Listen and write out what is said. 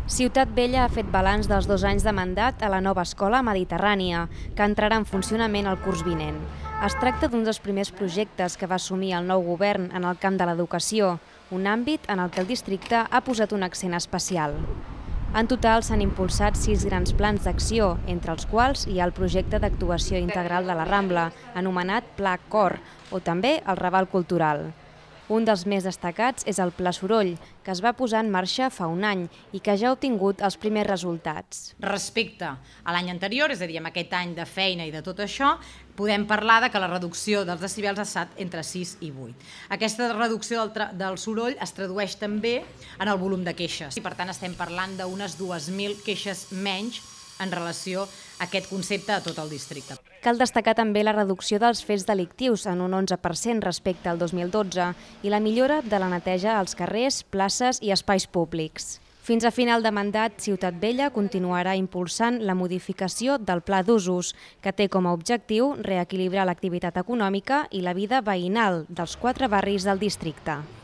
Ciutat Vella ha fet balanç dels 2 anys de mandat a la nova escola mediterrània, que entrarà en funcionament el curs vinent. Es tracta d'un dels primers projectes que va assumir el nou govern en el camp de l'educació, un àmbit en el que el districte ha posat un accent especial. En total s'han impulsat 6 grans plans d'acció, entre els quals hi ha el projecte d'actuació integral de la Rambla, anomenat Pla Cor, o també el Raval Cultural. Un dels més destacats és el Pla Soroll, que es va posar en marxa fa un any i que ja ha obtingut els primers resultats. Respecte a l'any anterior, és a dir, amb aquest any de feina i de tot això, podem parlar que la reducció dels decibels ha estat entre 6 i 8. Aquesta reducció del soroll es tradueix també en el volum de queixes. I per tant estem parlant d'unes 2.000 queixes menys en relació a aquest concepte a tot el districte. Cal destacar també la reducció dels fets delictius en un 11% respecte al 2012 i la millora de la neteja als carrers, places i espais públics. Fins a final de mandat, Ciutat Vella continuarà impulsant la modificació del Pla d'usos, que té com a objectiu reequilibrar l'activitat econòmica i la vida veïnal dels 4 barris del districte.